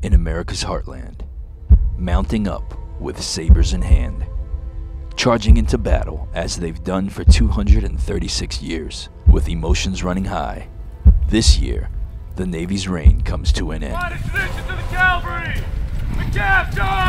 in America's heartland, mounting up with sabers in hand, charging into battle as they've done for 236 years, with emotions running high. This year, the Navy's reign comes to an end. Line extension to the cavalry! The gas,